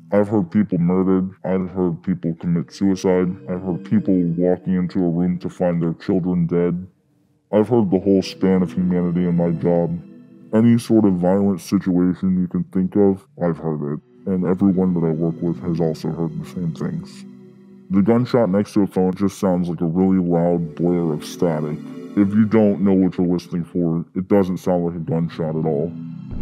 I've heard people murdered. I've heard people commit suicide. I've heard people walking into a room to find their children dead. I've heard the whole span of humanity in my job. Any sort of violent situation you can think of, I've heard it. And everyone that I work with has also heard the same things. The gunshot next to a phone just sounds like a really loud blare of static. If you don't know what you're listening for, it doesn't sound like a gunshot at all.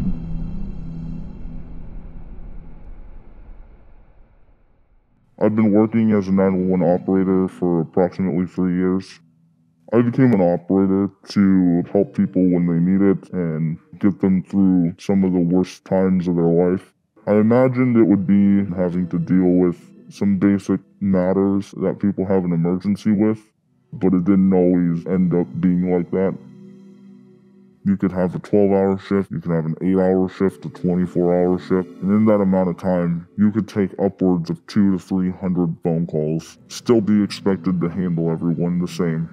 I've been working as a 911 operator for approximately 3 years. I became an operator to help people when they need it and get them through some of the worst times of their life. I imagined it would be having to deal with some basic matters that people have an emergency with, but it didn't always end up being like that. You could have a 12-hour shift, you could have an 8-hour shift, a 24-hour shift, and in that amount of time, you could take upwards of 200 to 300 phone calls, still be expected to handle everyone the same.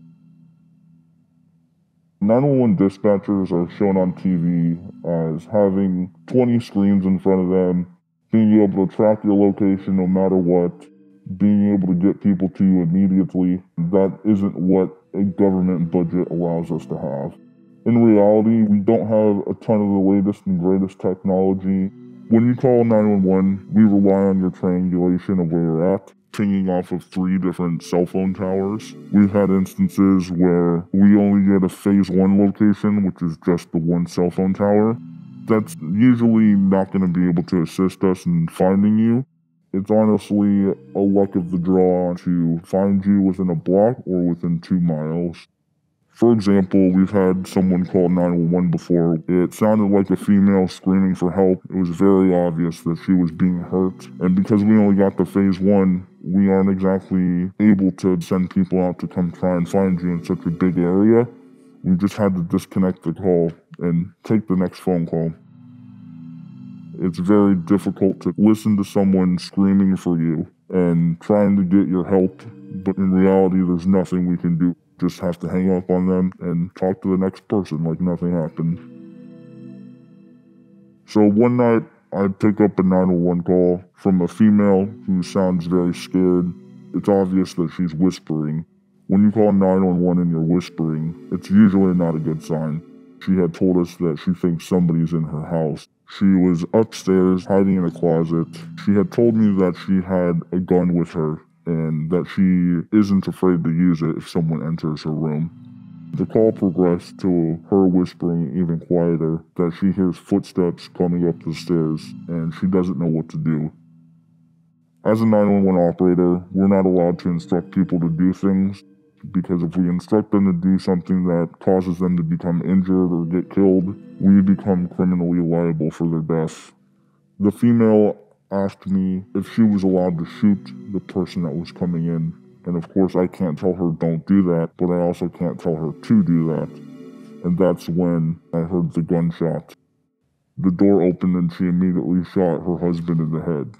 911 dispatchers are shown on TV as having 20 screens in front of them, being able to track your location no matter what, being able to get people to you immediately. That isn't what a government budget allows us to have. In reality, we don't have a ton of the latest and greatest technology. When you call 911, we rely on your triangulation of where you're at, pinging off of 3 different cell phone towers. We've had instances where we only get a phase 1 location, which is just the 1 cell phone tower. That's usually not going to be able to assist us in finding you. It's honestly a luck of the draw to find you within a block or within 2 miles. For example, we've had someone call 911 before. It sounded like a female screaming for help. It was very obvious that she was being hurt. And because we only got to phase 1, we aren't exactly able to send people out to come try and find you in such a big area. We just had to disconnect the call and take the next phone call. It's very difficult to listen to someone screaming for you and trying to get your help, but in reality, there's nothing we can do. Just have to hang up on them and talk to the next person like nothing happened. So one night, I pick up a 911 call from a female who sounds very scared. It's obvious that she's whispering. When you call 911 and you're whispering, it's usually not a good sign. She had told us that she thinks somebody's in her house. She was upstairs, hiding in a closet. She had told me that she had a gun with her and that she isn't afraid to use it if someone enters her room. The call progressed to her whispering even quieter, that she hears footsteps coming up the stairs and she doesn't know what to do. As a 911 operator, we're not allowed to instruct people to do things, because if we instruct them to do something that causes them to become injured or get killed, we become criminally liable for their death. The female asked me if she was allowed to shoot the person that was coming in. And of course, I can't tell her don't do that, but I also can't tell her to do that. And that's when I heard the gunshot. The door opened and she immediately shot her husband in the head.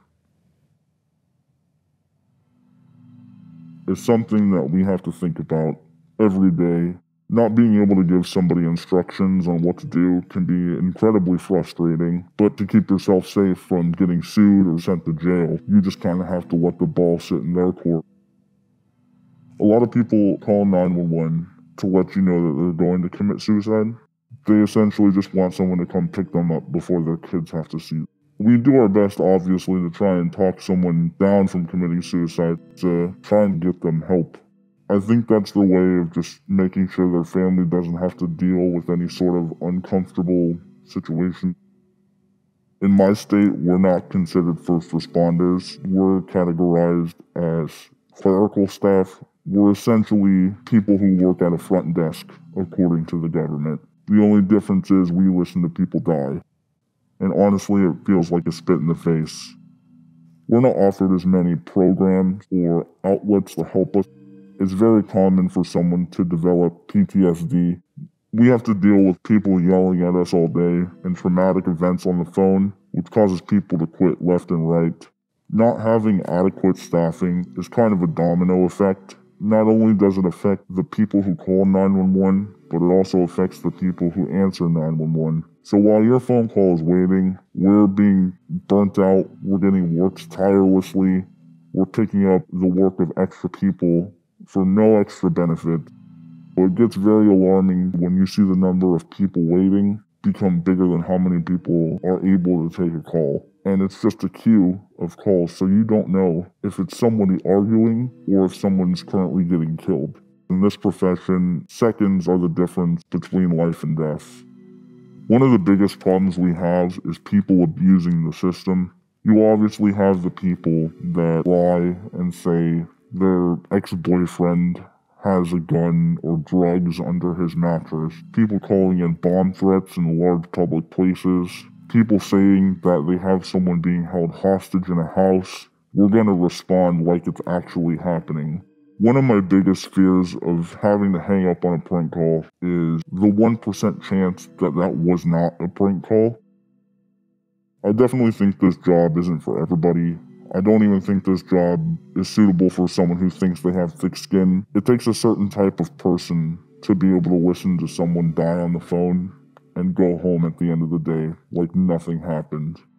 It's something that we have to think about every day. Not being able to give somebody instructions on what to do can be incredibly frustrating, but to keep yourself safe from getting sued or sent to jail, you just kind of have to let the ball sit in their court. A lot of people call 911 to let you know that they're going to commit suicide. They essentially just want someone to come pick them up before their kids have to see. We do our best, obviously, to try and talk someone down from committing suicide, to try and get them help. I think that's the way of just making sure their family doesn't have to deal with any sort of uncomfortable situation. In my state, we're not considered first responders. We're categorized as clerical staff. We're essentially people who work at a front desk, according to the government. The only difference is we listen to people die. And honestly, it feels like a spit in the face. We're not offered as many programs or outlets to help us. It's very common for someone to develop PTSD. We have to deal with people yelling at us all day and traumatic events on the phone, which causes people to quit left and right. Not having adequate staffing is kind of a domino effect. Not only does it affect the people who call 911, but it also affects the people who answer 911. So while your phone call is waiting, we're being burnt out, we're getting worked tirelessly, we're picking up the work of extra people for no extra benefit. It gets very alarming when you see the number of people waiting become bigger than how many people are able to take a call. And it's just a queue of calls, so you don't know if it's somebody arguing or if someone's currently getting killed. In this profession, seconds are the difference between life and death. One of the biggest problems we have is people abusing the system. You obviously have the people that lie and say their ex-boyfriend has a gun or drugs under his mattress. People calling in bomb threats in large public places. People saying that they have someone being held hostage in a house. We're going to respond like it's actually happening. One of my biggest fears of having to hang up on a prank call is the 1% chance that that was not a prank call. I definitely think this job isn't for everybody. I don't even think this job is suitable for someone who thinks they have thick skin. It takes a certain type of person to be able to listen to someone die on the phone and go home at the end of the day like nothing happened.